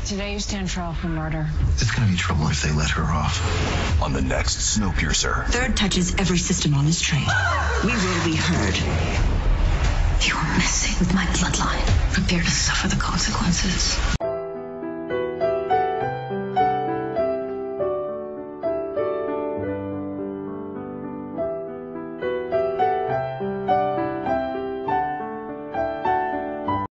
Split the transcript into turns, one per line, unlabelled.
Today you stand trial for murder.
It's gonna be trouble if they let her off.
On the next Snowpiercer.
Third touches every system on this train. We will be heard.
You are messing with my bloodline. Prepare to suffer the consequences.